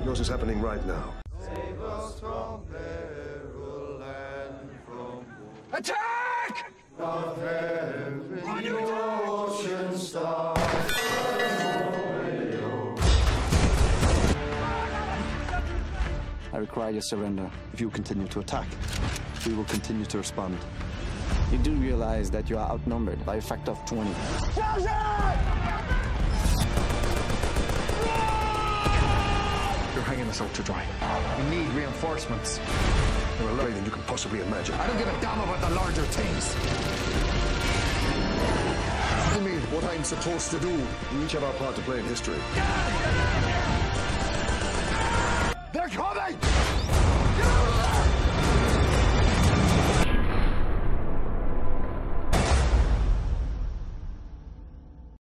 Yours is happening right now. Save us from peril and from war. Attack! Of heaven, ocean stars. I require your surrender. If you continue to attack, we will continue to respond. You do realize that you are outnumbered by a factor of 20. You're hanging us out to dry. We need reinforcements. There are larger than you can possibly imagine. I don't give a damn about the larger things. Tell me what I'm supposed to do. We each have our part to play in history. They're coming!